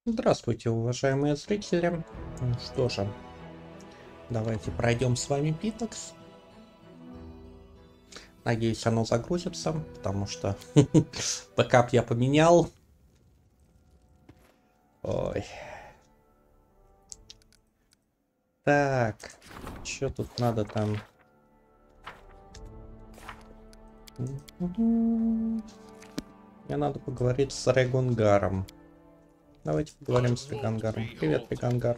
Здравствуйте, уважаемые зрители. Ну что же, давайте пройдем с вами Питекс. Надеюсь, оно загрузится, потому что бэкап я поменял. Ой. Так, что тут надо там? Мне надо поговорить с Регунгаром. Давайте поговорим с Регунгаром. Привет, Регунгар.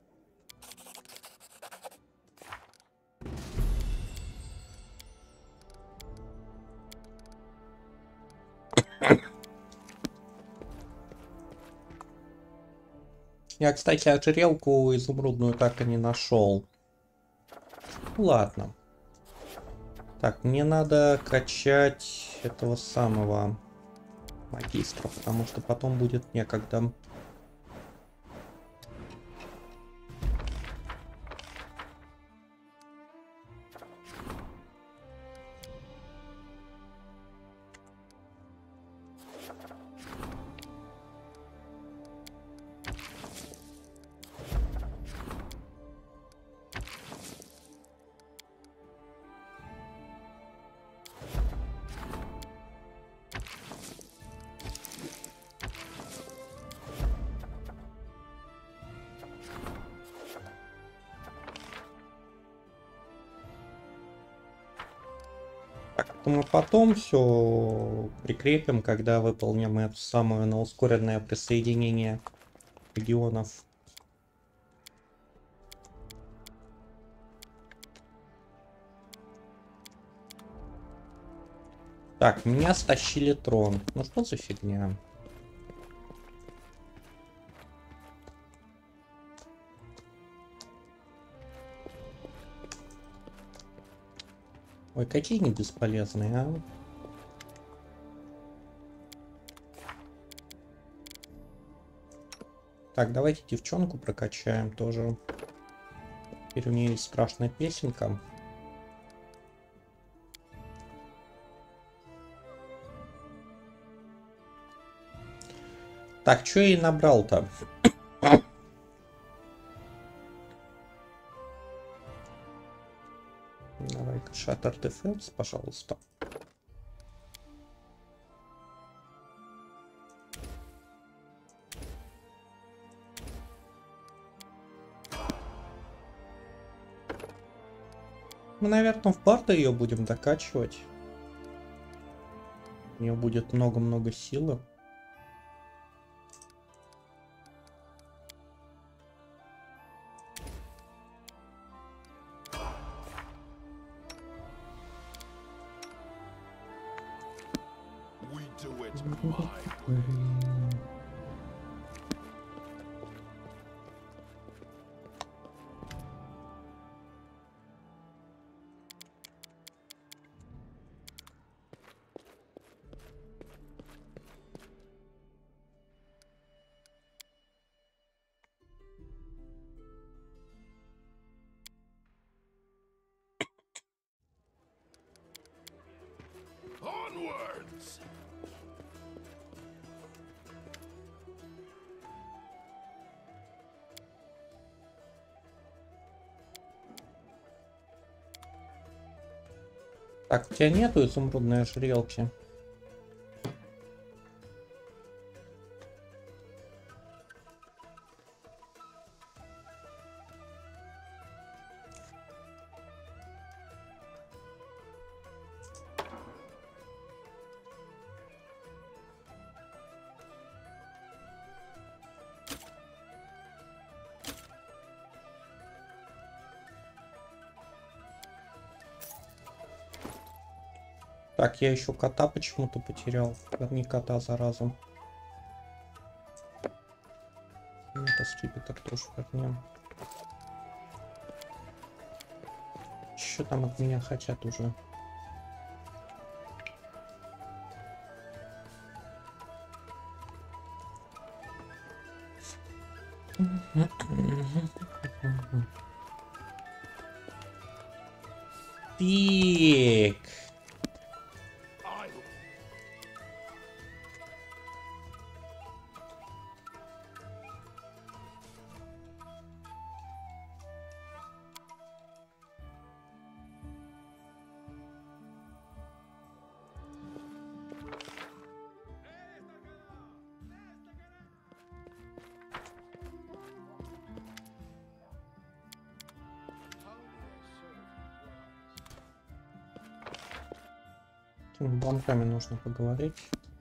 Я, кстати, ожерелку изумрудную так и не нашел. Ладно. Так, мне надо качать этого самого магистра, потому что потом будет некогда. Так, это мы потом все прикрепим, когда выполним это самое на ускоренное присоединение регионов. Так, меня стащили трон. Ну что за фигня? Ой, какие они бесполезные, а? Так, давайте девчонку прокачаем тоже. Теперь у нее есть страшная песенка. Так, что я ей набрал-то? Давай-ка Shattered Defense, пожалуйста. Мы, наверное, в барда ее будем докачивать. У нее будет много-много силы. Onwards! Так, у тебя нету изумрудной ожерелки? Так, я еще кота почему-то потерял. Верни кота, заразу. Это скипетр тоже вернем. Что там от меня хотят уже? Пик. С этими банками нужно поговорить.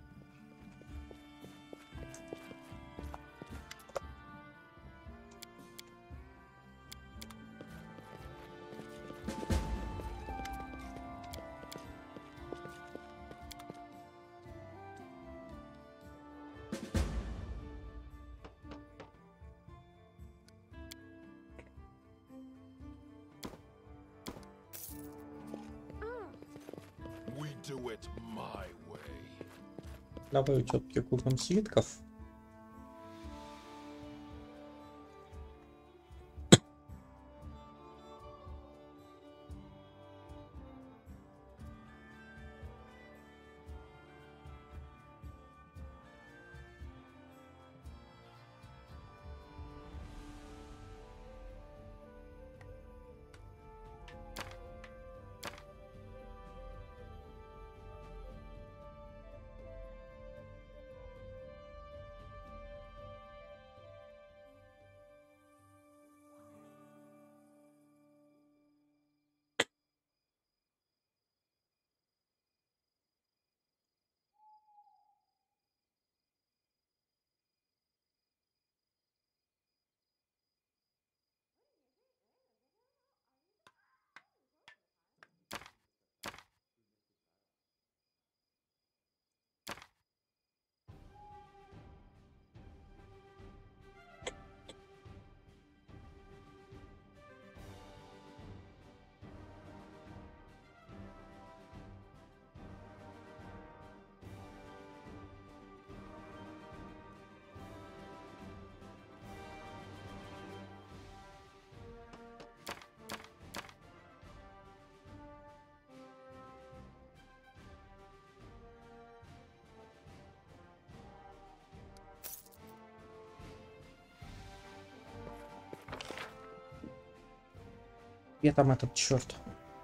Давай все-таки купим свитков. Где там этот черт?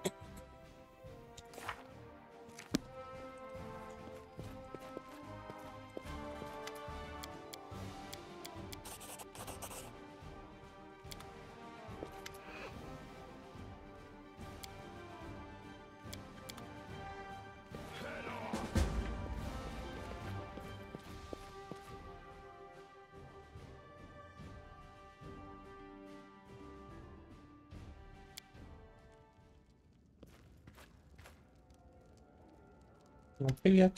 Ну, привет.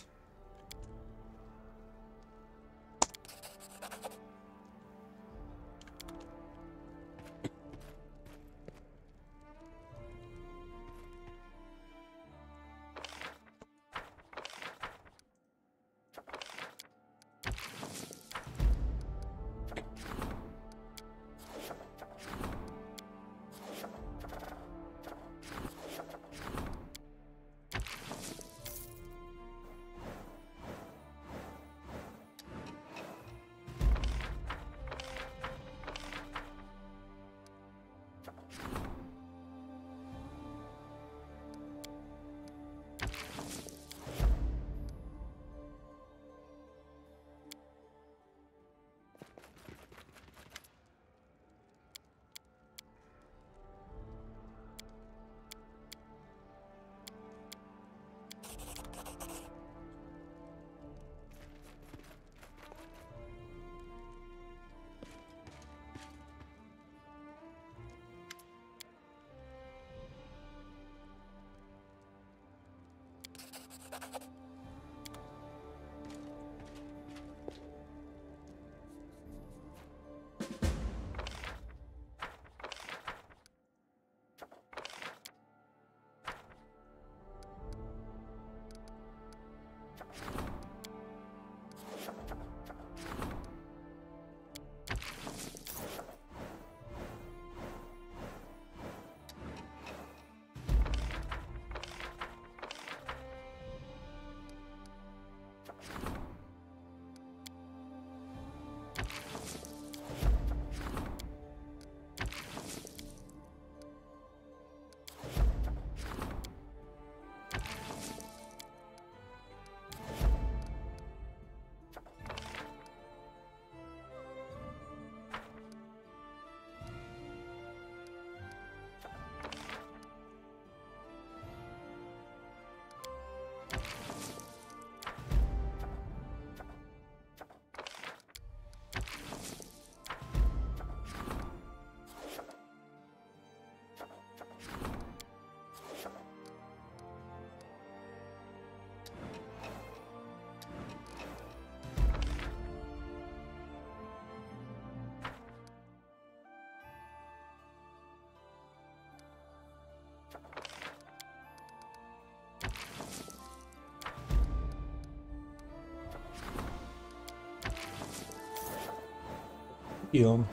И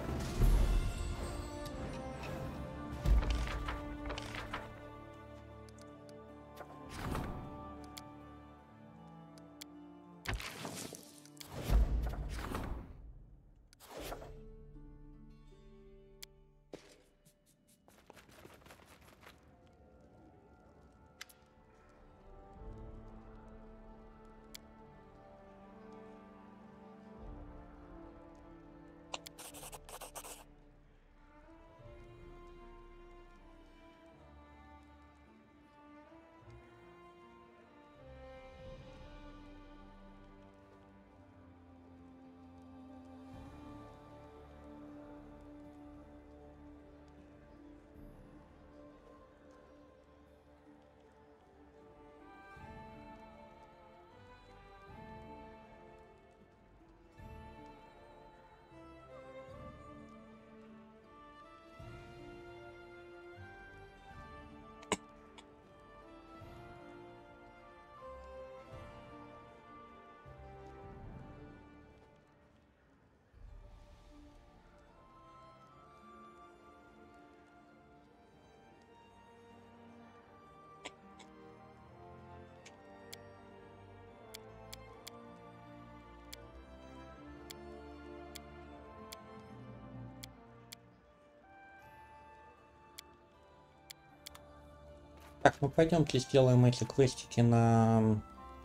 Так, ну пойдемте сделаем эти квестики на...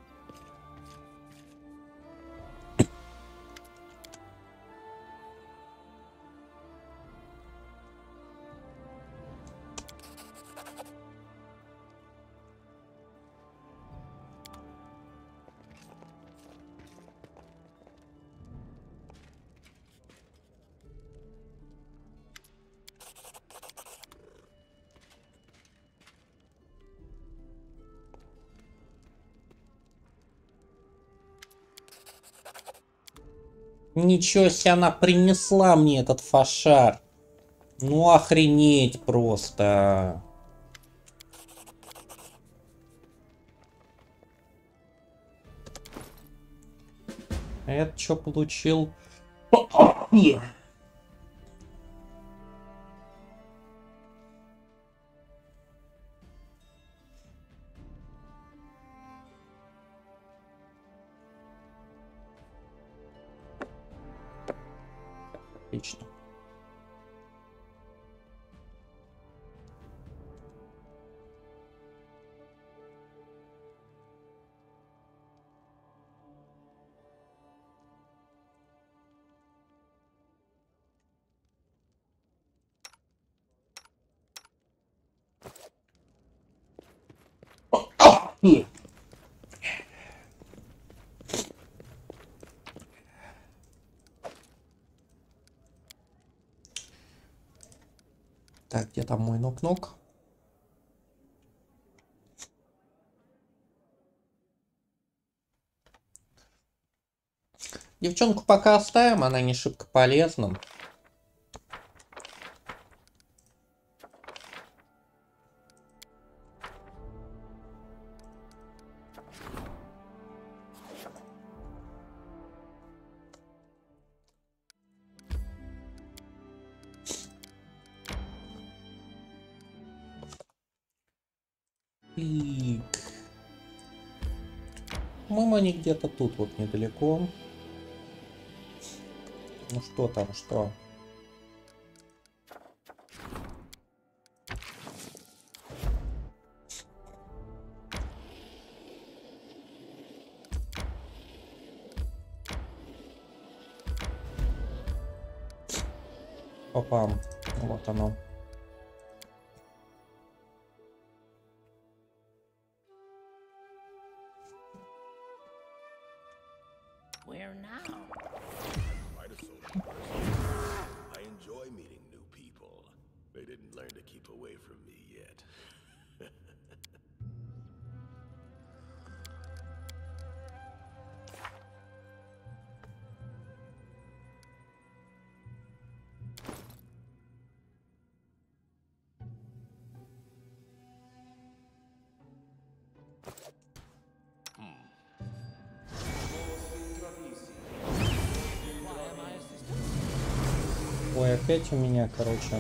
Ничего себе она принесла мне этот фашар. Ну охренеть просто. А это что получил? Отлично. Так, где там мой нок-нок? Девчонку пока оставим, она не шибко полезна. И... По-моему, они где-то тут, вот недалеко. Ну что там, что? Опа, вот оно. Where now? Quite a social person. I enjoy meeting new people. They didn't learn to keep away from me yet. Ой, опять у меня, короче.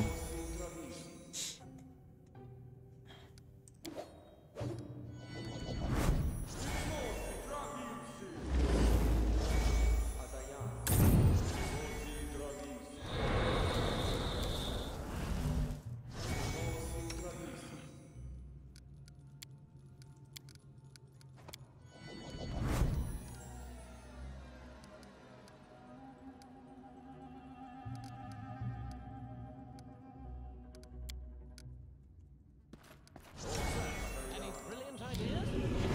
Any brilliant ideas?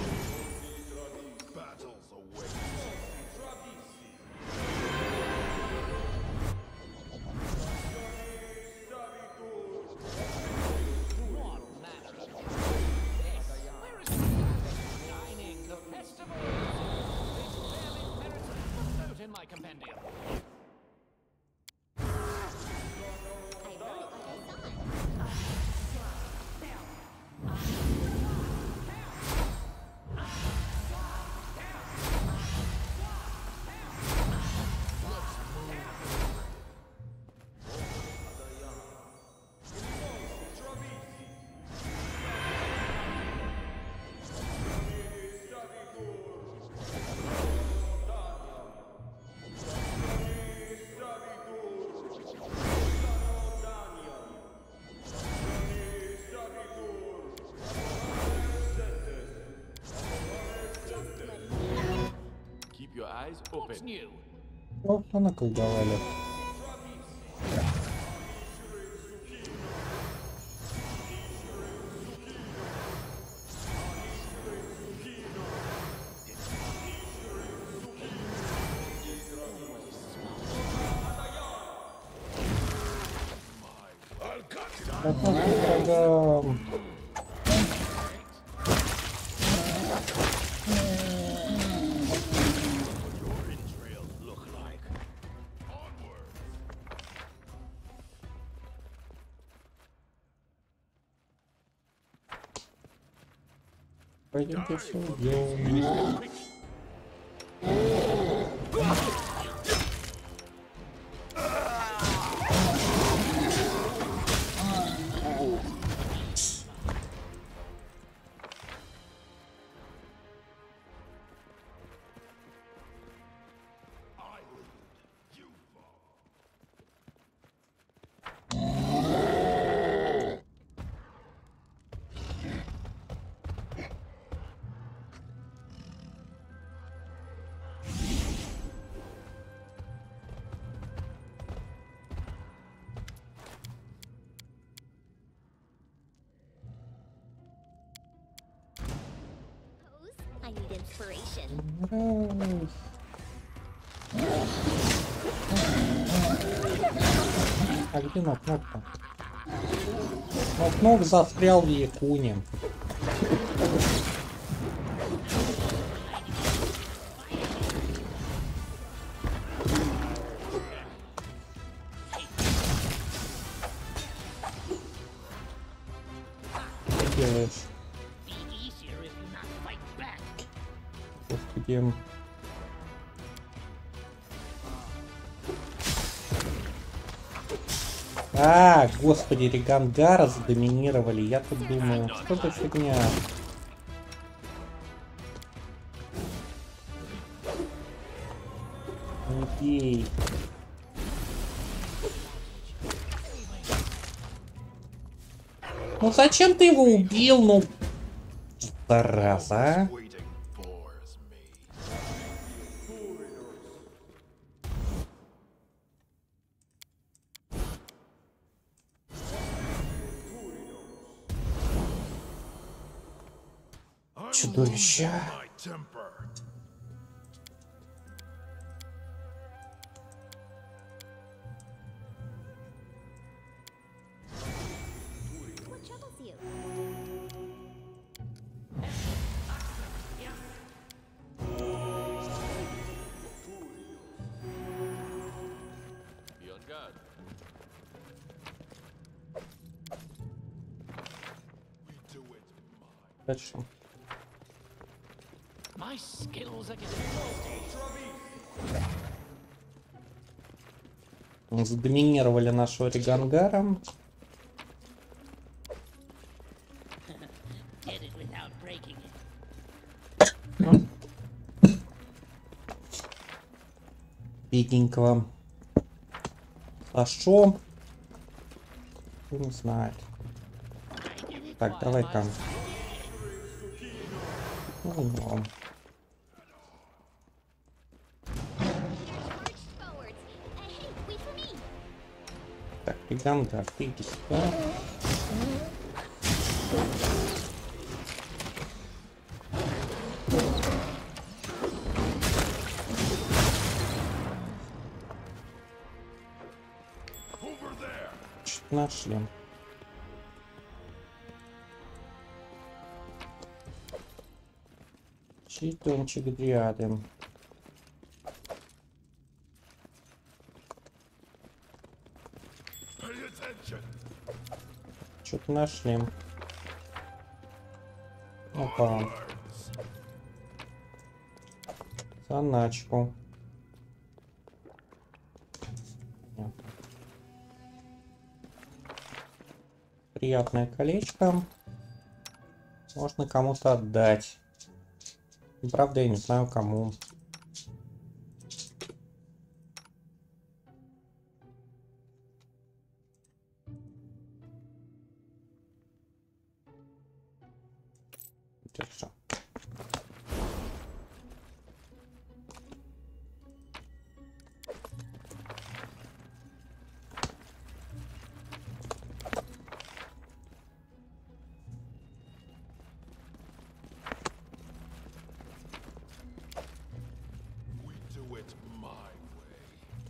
Battles await. What manner of yes. Where is the dining? The festival? This barely merits a footnote in my compendium. I wrote it like I saw it. Keep your eyes What's open. new? Просто наколдовали. I'll cut it out. Когда... Your entrails look like. Onward. Пойдемте все убьем. I lead. You follow. Pose? I need inspiration. А где Нок-Нок-то? Нок-Нок застрял в Якуне. Что делаешь? Be easier if you not fight back. Господи. А, господи, Ригангара задоминировали. Я тут думаю, что за фигня? Не пей. Ну зачем ты его убил, ну? Зараза, а? Waiting bores me. I'm Чудовища. losing my temper. What troubles you? Be on guard. We do it my Дальше. My skills are getting rusty. Задоминировали нашего Ригангара. Get it without breaking it. Бедненького. Хорошо. Не знает. Так, давай-ка. Ну. March forwards. Hey, wait for me. Так, Ригангар, ты иди сюда. Что-то нашли. Читончик дриады. Что-то нашли. Опа. Заначку. Нет. Приятное колечко. Можно кому-то отдать. Правда, я не знаю кому. Держу. We do it my way.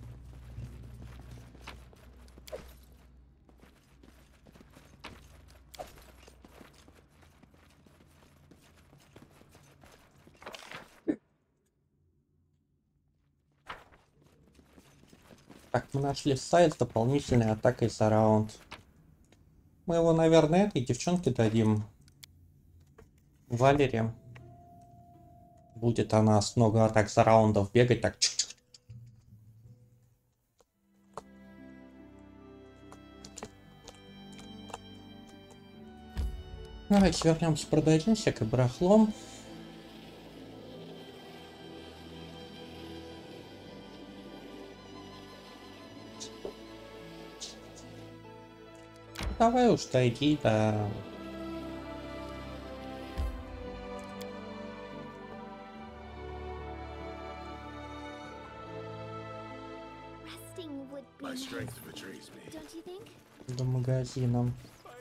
Так, мы нашли сайт с дополнительной атакой за раунд. Мы его, наверное, этой девчонке дадим. Валере. Будет она с много атак за раундов бегать так. Чик-чик. Давайте вернемся, продадим всякое барахло. Давай уж дойди до... Resting would be My nice, strength betrays me. don't you think? до магазина.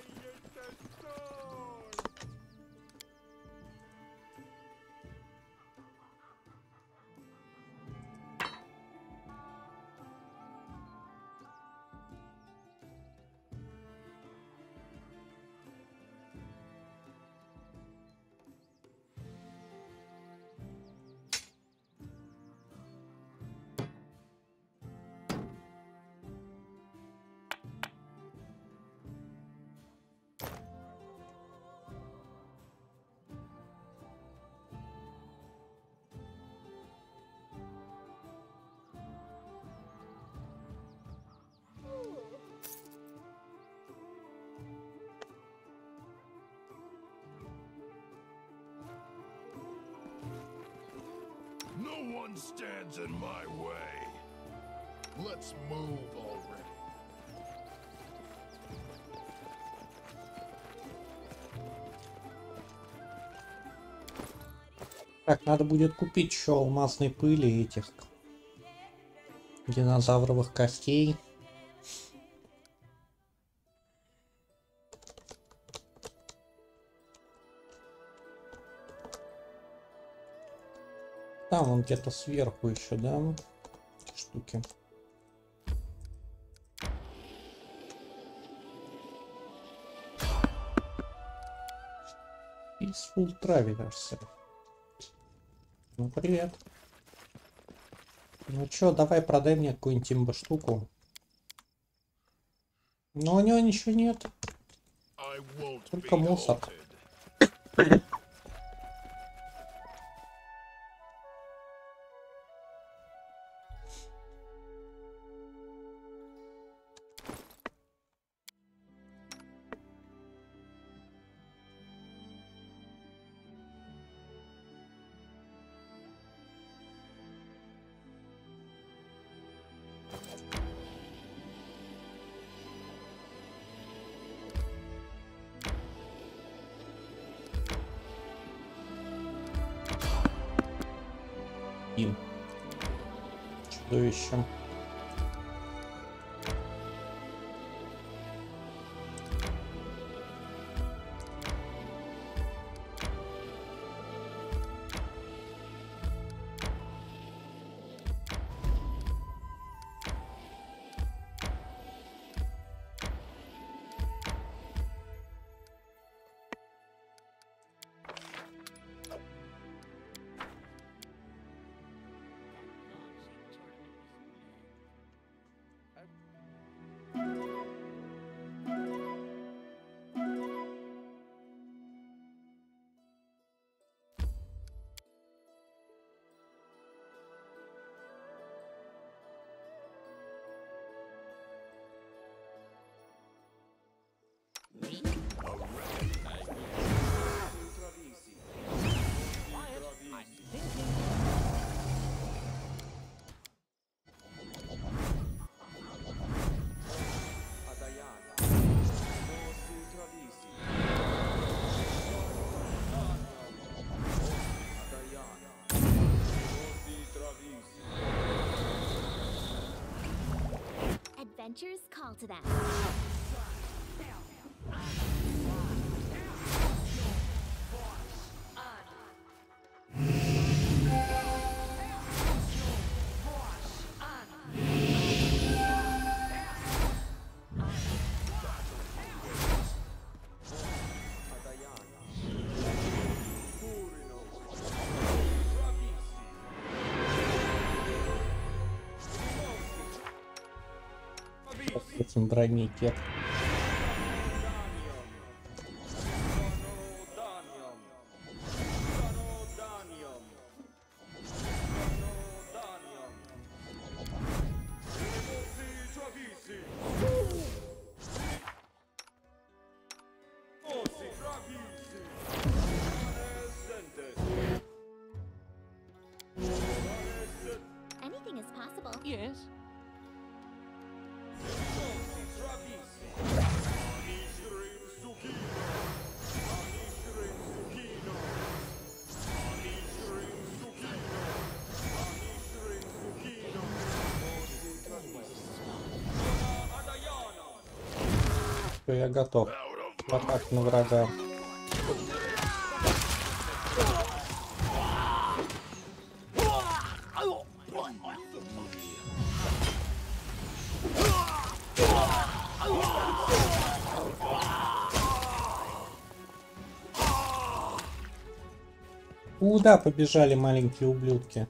No one stands in my way. Let's move already. Так, надо будет купить еще алмазной пыли и этих динозавровых костей. Там он где-то сверху еще, да? Эти штуки. Peaceful Travelers. Ну, привет. Ну чё, давай продай мне какую-нибудь имба-штуку. Но у него ничего нет. I won't Только be мусор. halted. следующем. Adventures call to them. С этим бронетек. Anything is possible. Yes. Всё, я готов. Атак на врага. Куда побежали маленькие ублюдки?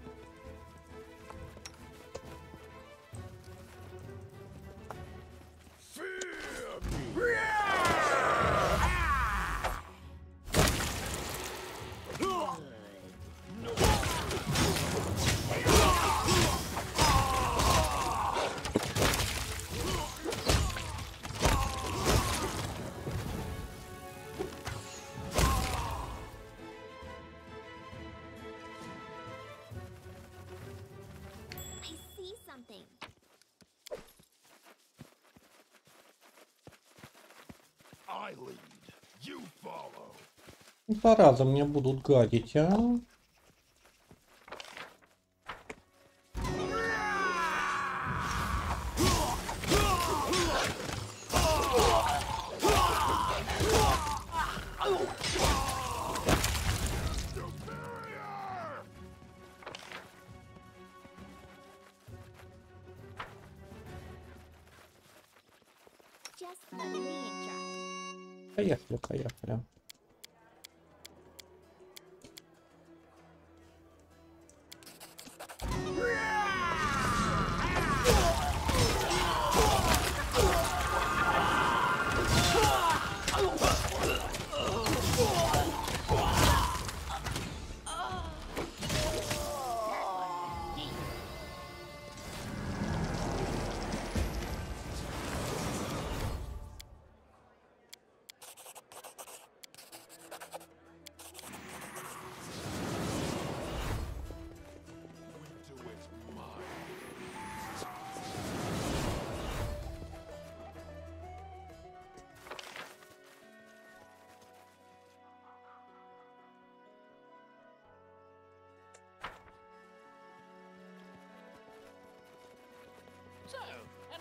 I see something. I lead. You follow. Зараза, мне будут гадить, а? Just letting the ink dry. Поехали, поехали.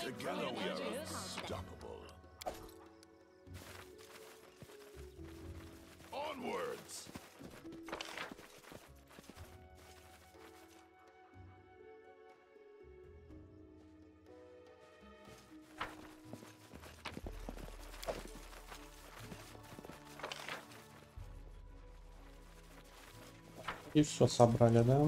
Together we are unstoppable. Onwards! И все собрали, да?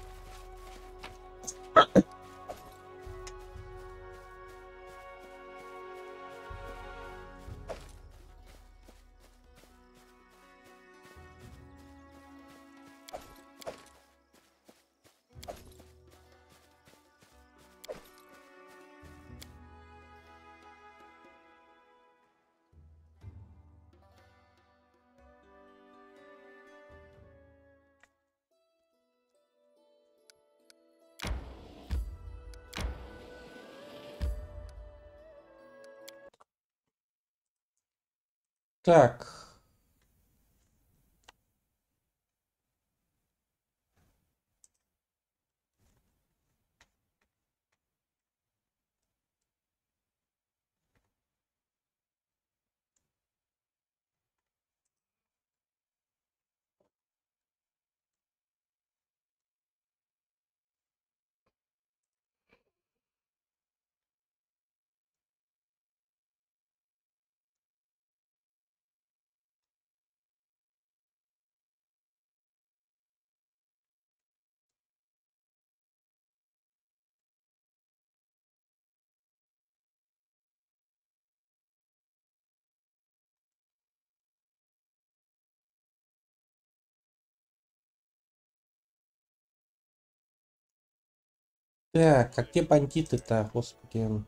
Так. Так, а где бандиты-то, господи?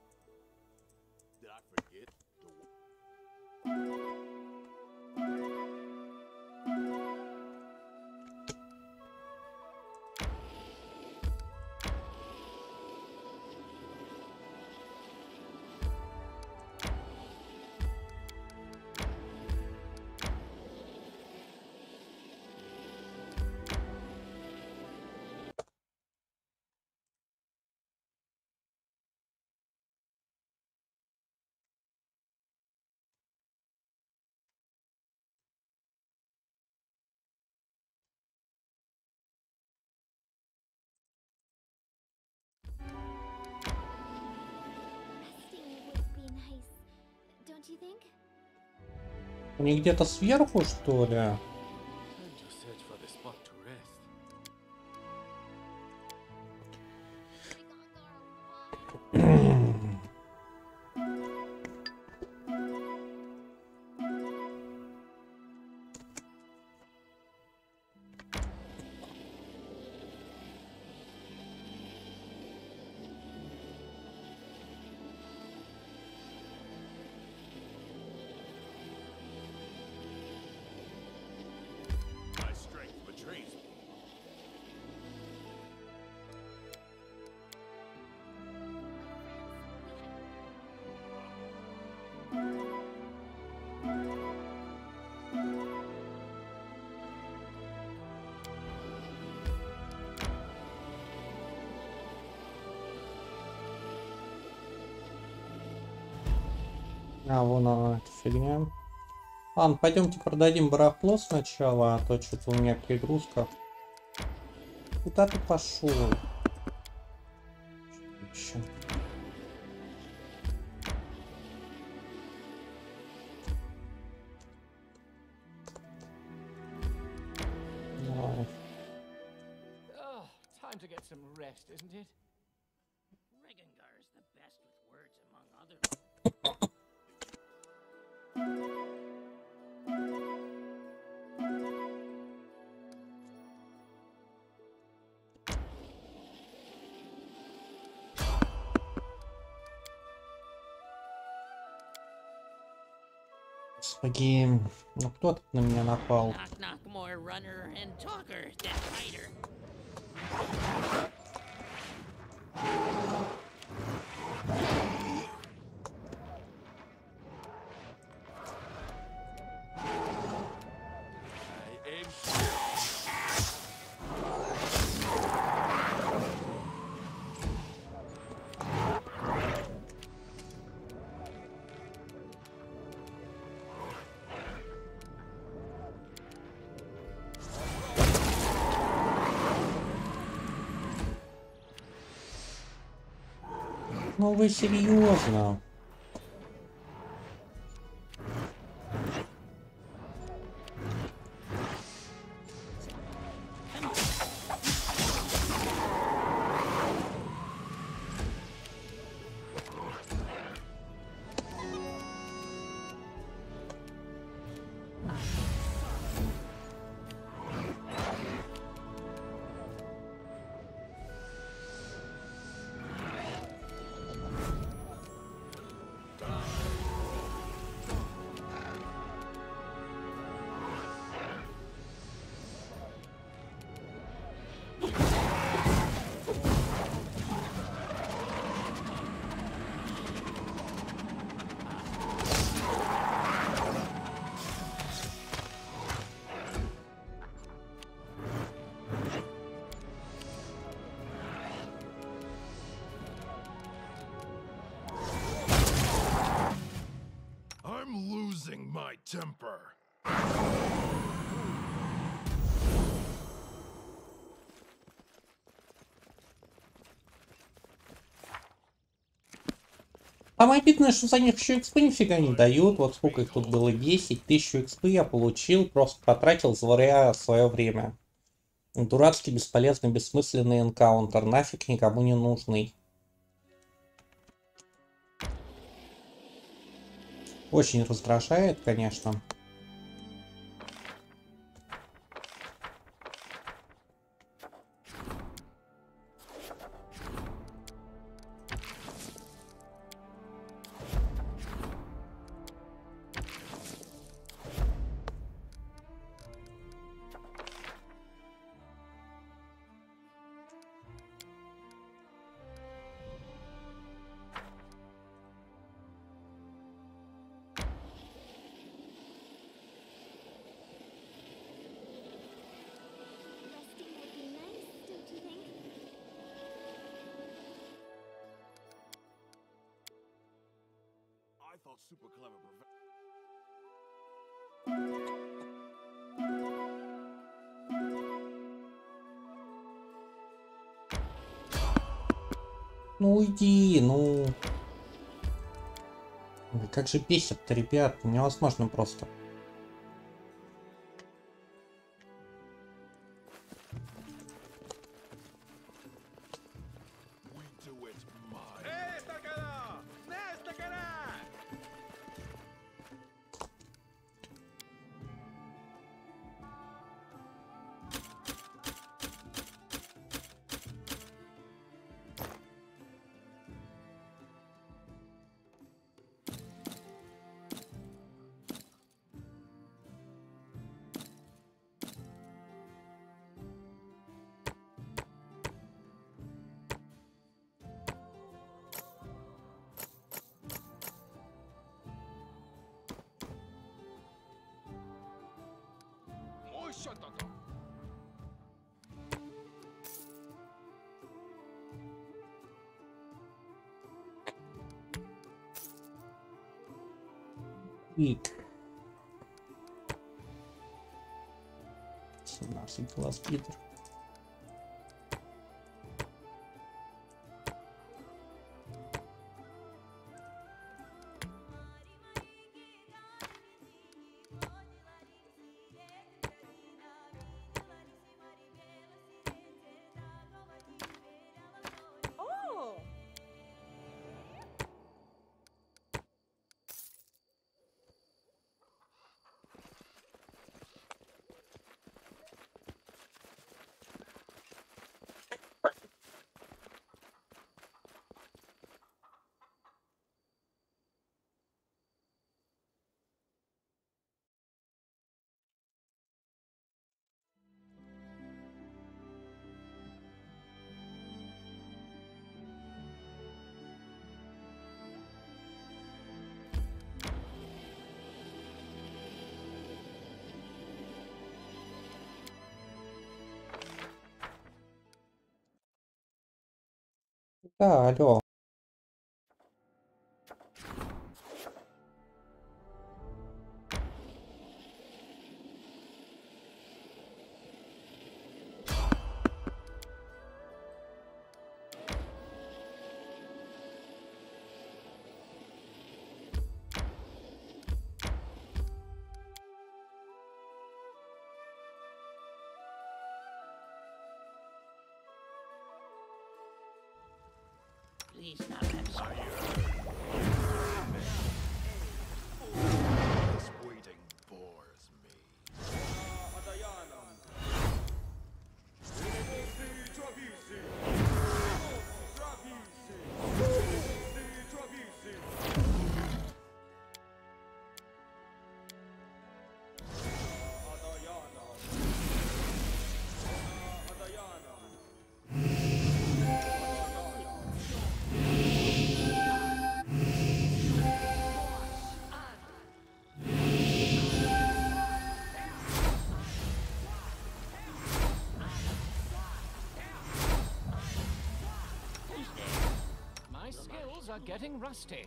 Resting would be nice, don't you think? Они где-то сверху, что ли? Time to search for the spot to rest. My strength betrays me. А, вон она, эта фигня. Ладно, пойдемте продадим барахло сначала, а то что-то у меня перегрузка. Куда ты пошел? Еще. Давай. Oh, time to get some rest, isn't it? Regengar is the best with words, among other. Господи, ну кто тут на меня напал? Knock, knock, more runner and talker than fighter. I aim Ну вы серьезно? I'm losing my temper. Самое обидное, что за них еще экспы нифига не дают. Вот сколько их тут было? 10 тысяч экспы я получил, просто потратил, зря свое время. Дурацкий, бесполезный, бессмысленный энкаунтер, нафиг никому не нужный. Очень раздражает, конечно. Resting would be nice, don't you think? I thought super clever Ну уйди, ну. Ой, как же бесит-то, ребят, невозможно просто. we do it my И... 17 глаз Питер. Oh! Да, алло. Please now have some. This waiting bores me. My skills are getting rusty.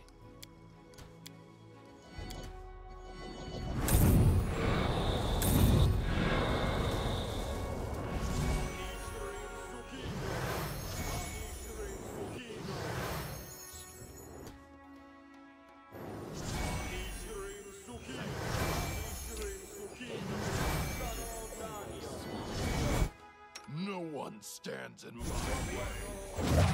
No one stands in my way.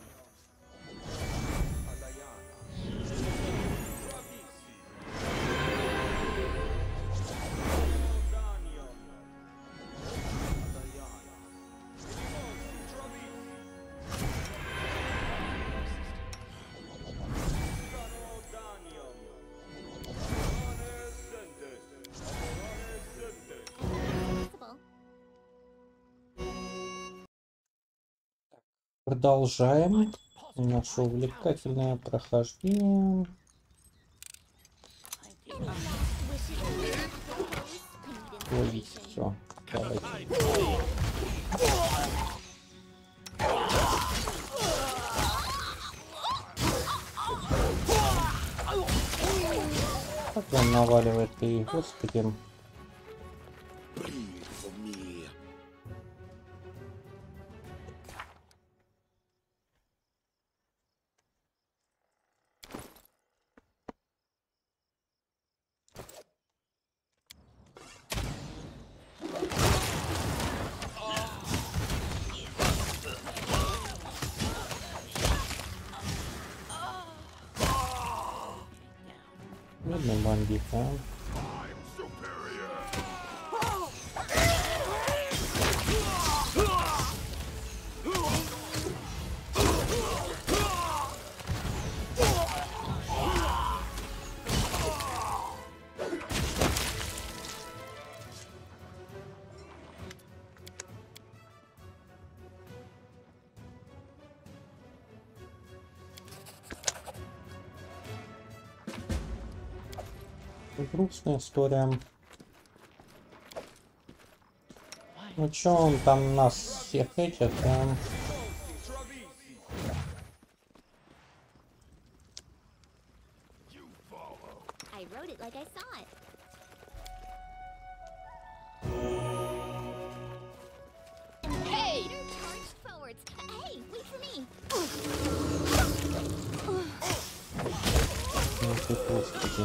Possible. Продолжаем наше увлекательное прохождение. Any last wishes or proposals? I need Ловить inspiration. все. Давайте. Как он наваливает и, господи. Breathe for me. Бедный бандит, а. I'm superior. Грустная история. Ну чё он там нас всех этих, а? You follow. I wrote it like I saw it. Hey! Charged forwards. Hey, wait for me. Ну ты, господи.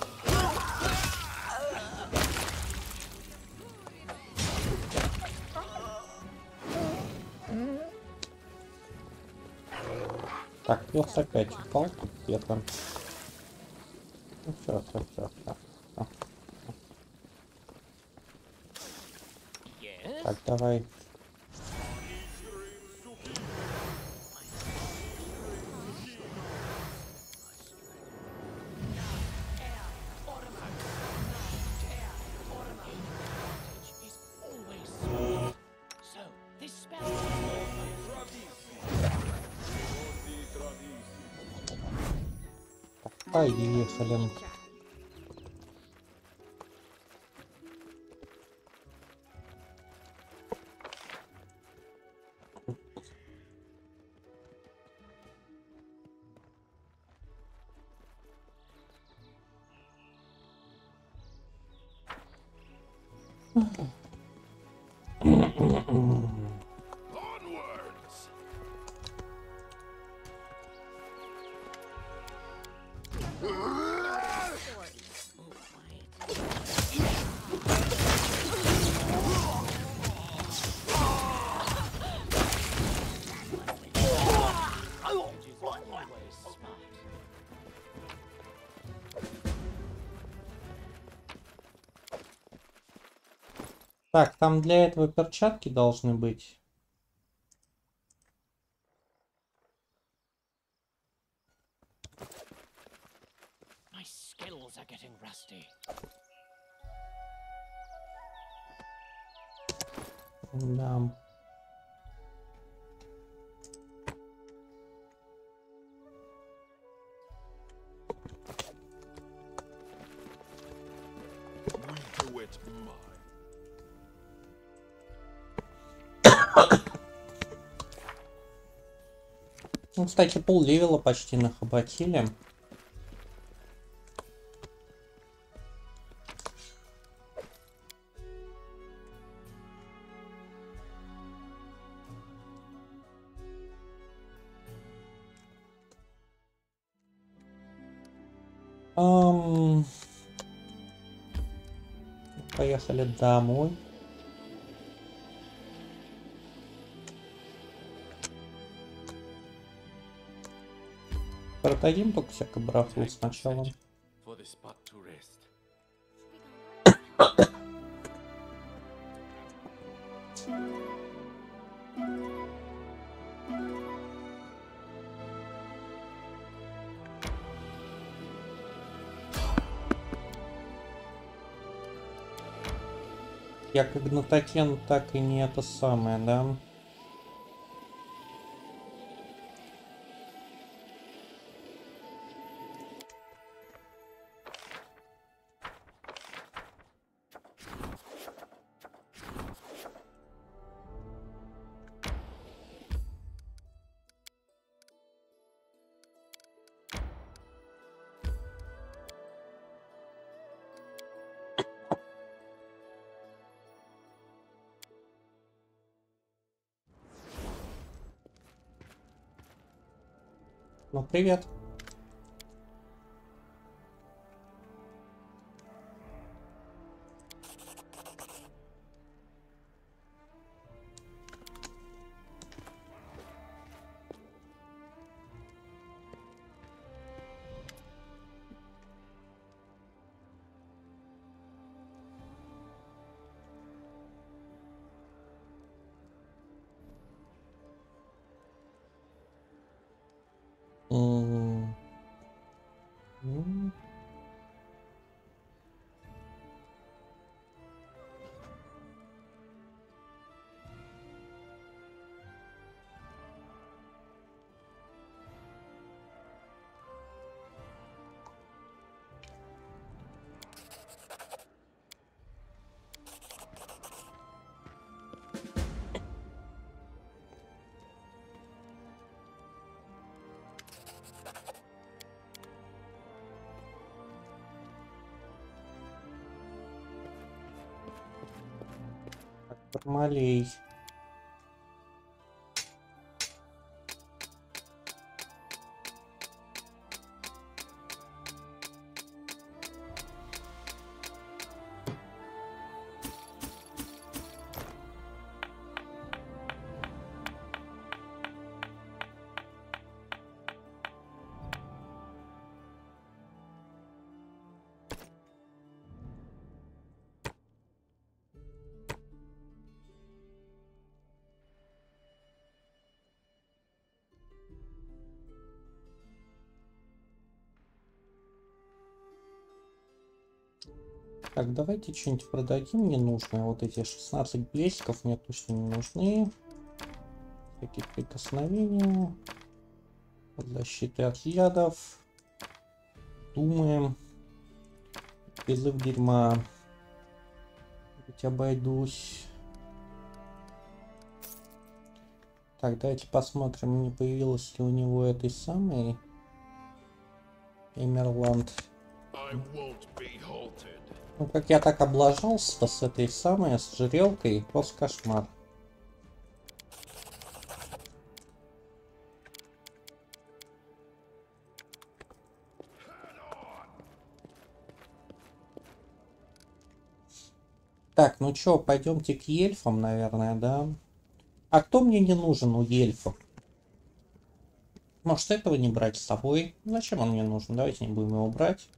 Так, пес опять упал тут где-то. Ну все. Yes? Так, давай. Is always smooth. So, this spell. Поехали. Onwards. Так, там для этого перчатки должны быть. My skills are getting rusty. Да. We do it mine. Ну, кстати, пол-левела почти нахоботили. Поехали домой. Продадим только всякое барахло сначала. For the spot to rest. Я как Гнатокен, так и не это самое, да? Ну, привет. М. М. Так, Бармалей. Так, давайте что-нибудь продадим ненужное. Вот эти 16 блестков мне точно не нужны. Всякие прикосновения. Защиты от ядов. Думаем. Призыв дерьма. Ведь обойдусь. Так, давайте посмотрим, не появилось ли у него этой самой Эмерланд. I won't be halted. Ну, как я так облажался с этой самой, с жрелкой, просто кошмар. Так, ну чё, пойдемте к эльфам, наверное, да? А кто мне не нужен у эльфов? Может, этого не брать с собой? Зачем он мне нужен? Давайте не будем его брать.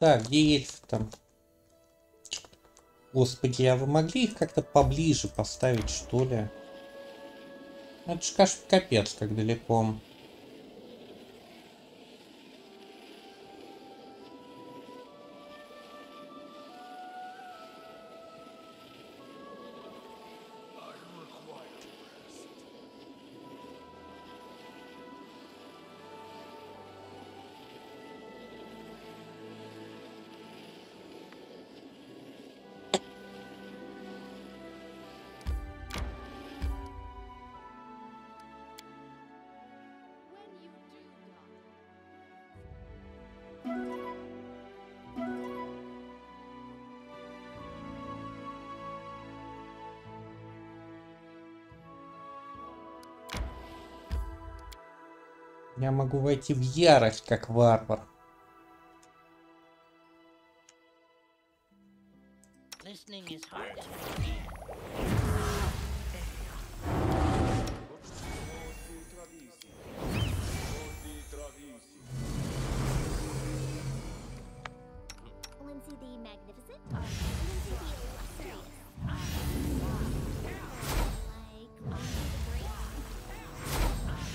Так, где эльфы там? Господи, а вы могли их как-то поближе поставить, что ли? Это ж капец, как далеко. Я могу войти в ярость, как варвар. Listening is hard to understand. Lindsay the Magnificent? Lindsay the Illustrious? Like Lindsay the Great?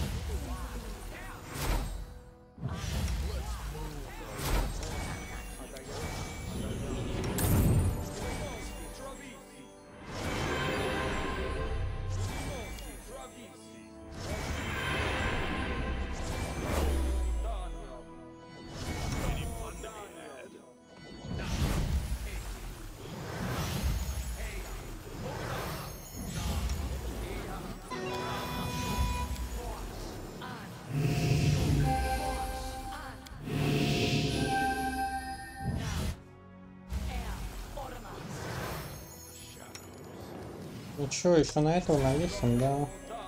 Ну чё, еще на этого навесим, да?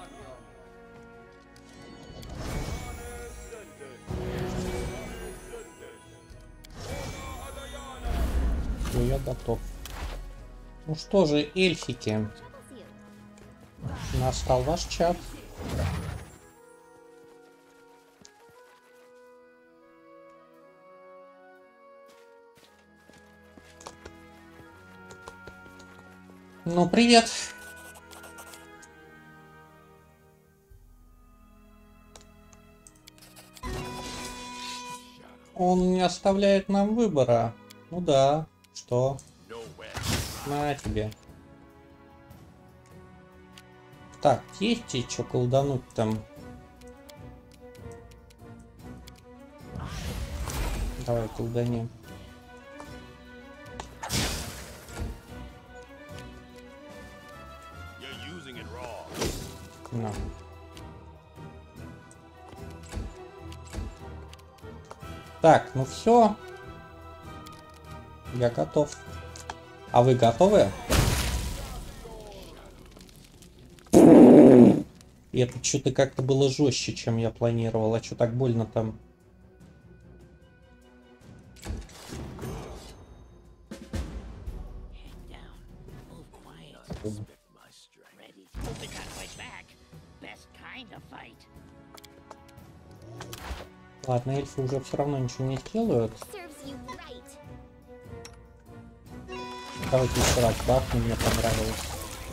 Всё, я готов. Ну что же, эльфики, настал ваш час. Ну, привет. Он не оставляет нам выбора. Ну да, что? На тебе. Так, есть тебе что колдануть там? Давай колданем. На. Так, ну все. Я готов. А вы готовы? И это что-то как-то было жестче, чем я планировал. А что так больно там? Head down. Move quiet. Ready. The convoy's back. Best kind of fight. Ладно, эльфы уже все равно ничего не сделают. Serves you right. Давайте еще раз бахнем, мне понравилось.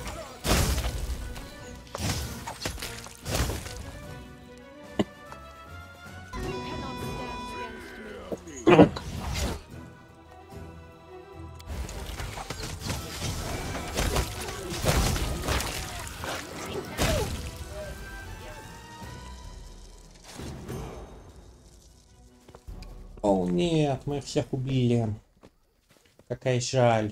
О нет, мы всех убили. Какая жаль.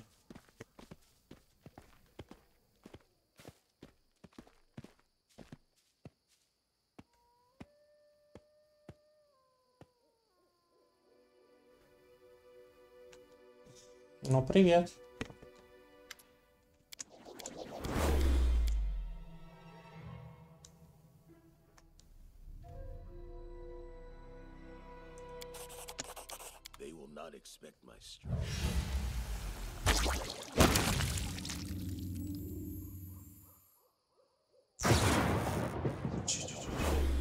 Ну, привет. They will not expect my strength.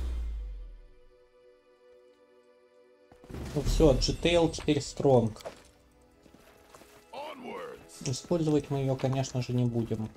Ну все, GTL теперь стронг. Использовать мы ее, конечно же, не будем.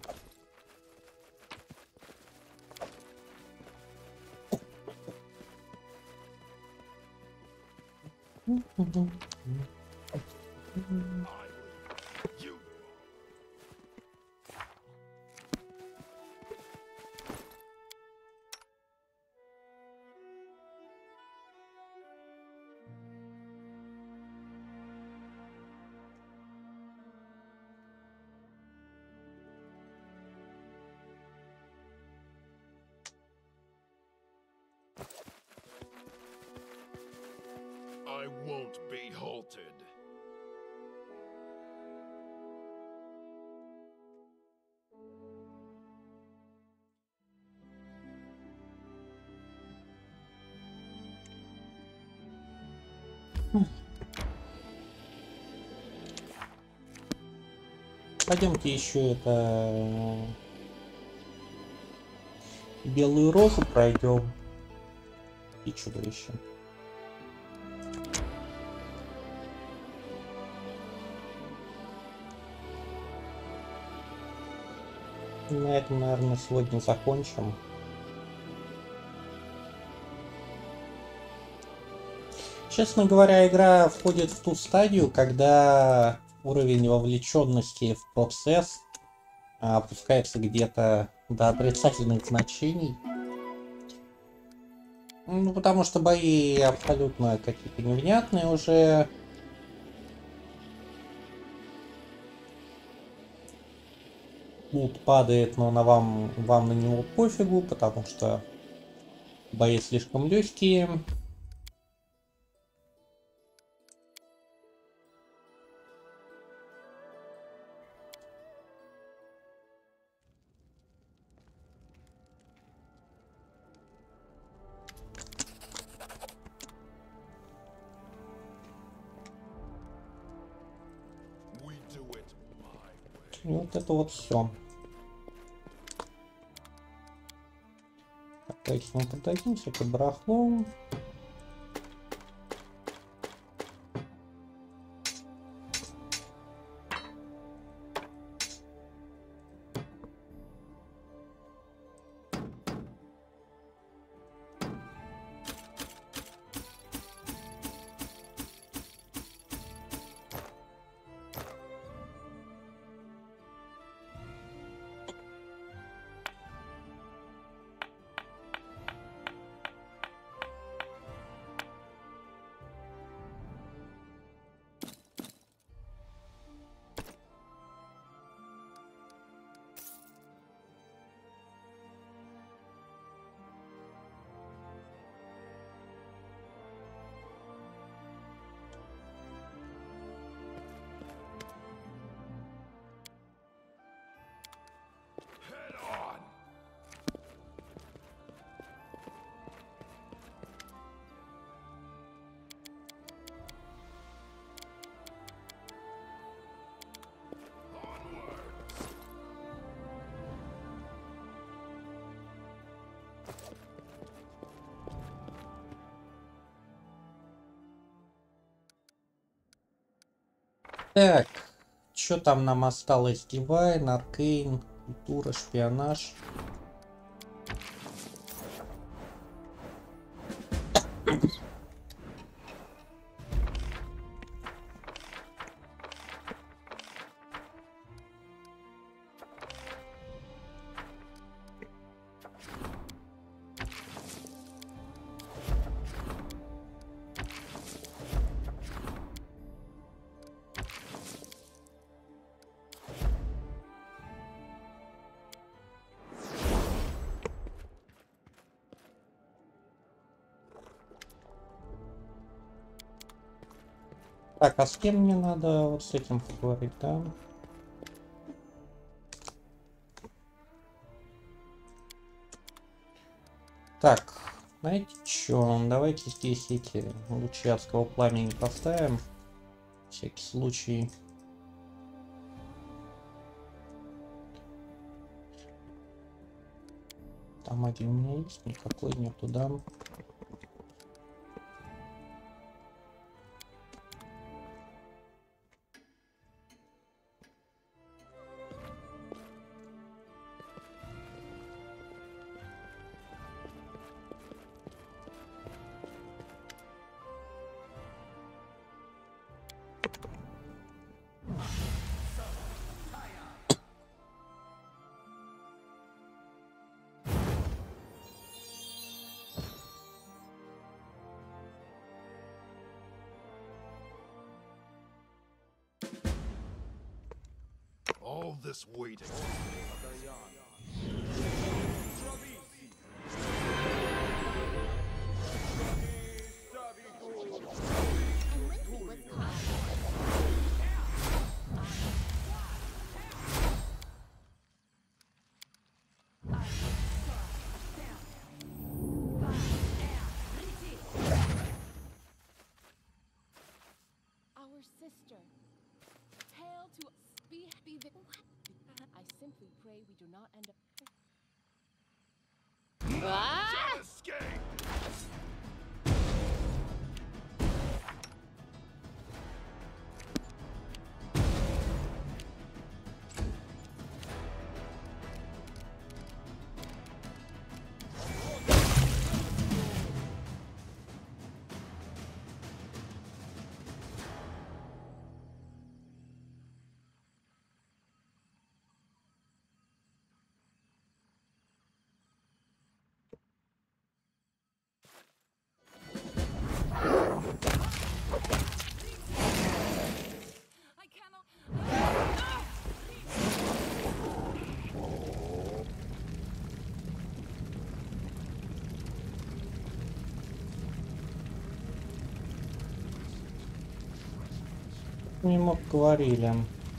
I won't be halted. Пойдемте еще это белую розу пройдем и чудовище. На этом, наверное, сегодня закончим. Честно говоря, игра входит в ту стадию, когда уровень вовлеченности в процесс опускается где-то до отрицательных значений. Ну, потому что бои абсолютно какие-то невнятные уже. Лут падает, но вам на него пофигу, потому что бои слишком легкие. We do it my way. И вот это вот все. Давайте мы продадим всякое барахло. Head on. Onward. Так, что там нам осталось? Дивайн, Аркейн, культура, шпионаж. Так, а с кем мне надо вот с этим поговорить, да? Так, знаете что? Давайте здесь эти лучи адского пламени поставим. На всякий случай. Там один у меня есть, никакой нету, да? this waiting? And Lindsay was caught. Our sister. Hail to be the. I simply pray we do not end up. Escape! I cannot. Не мог говорили.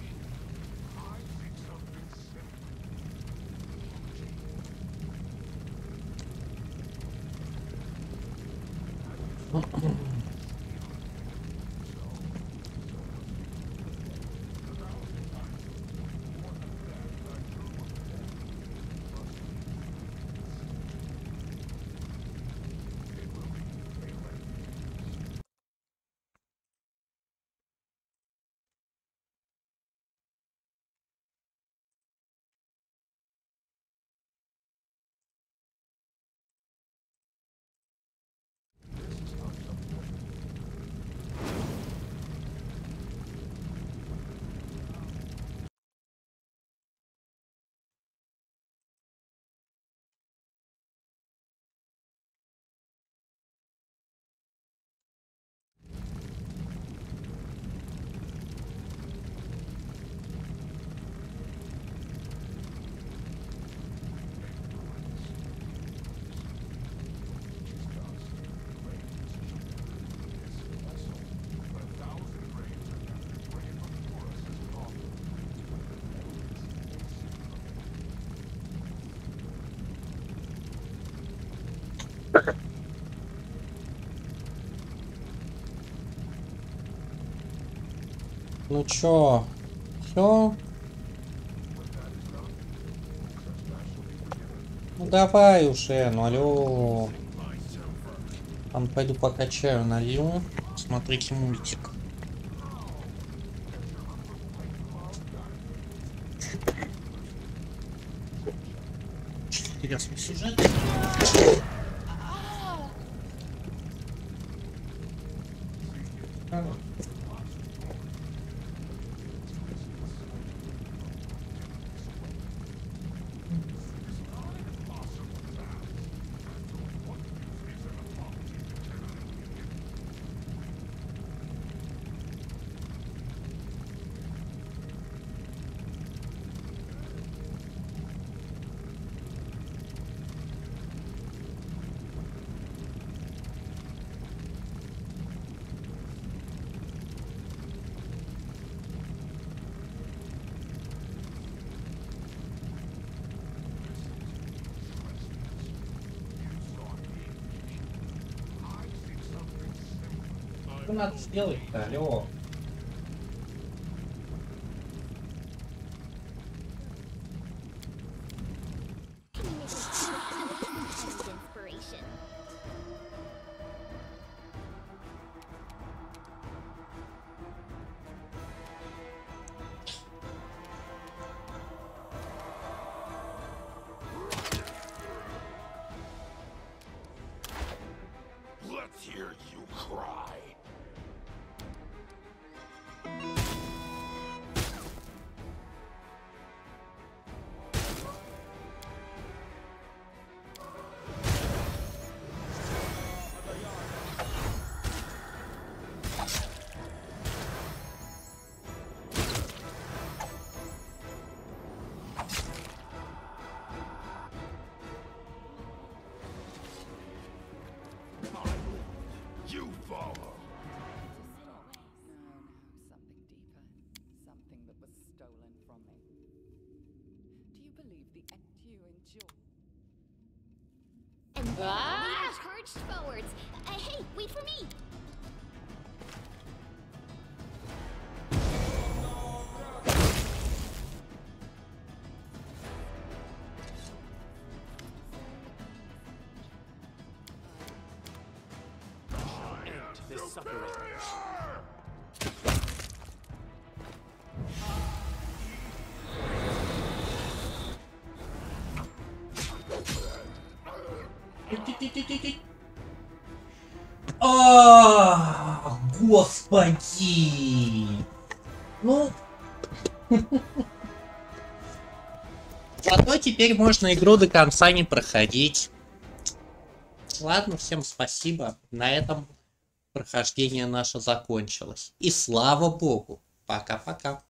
Ну чё, все? Ну давай уже, ну алё. Там пойду пока чаю налью. Смотрите мультик. Интересный сюжет. Что надо сделать-то, алё? Can you make a inspiration? Let's hear you cry. the act you enjoy. And then we charged forwards. Hey, wait for me! End this suffering. Господи! Ну... Зато теперь можно игру до конца не проходить. Ладно, всем спасибо. На этом прохождение наше закончилось. И слава богу. Пока-пока.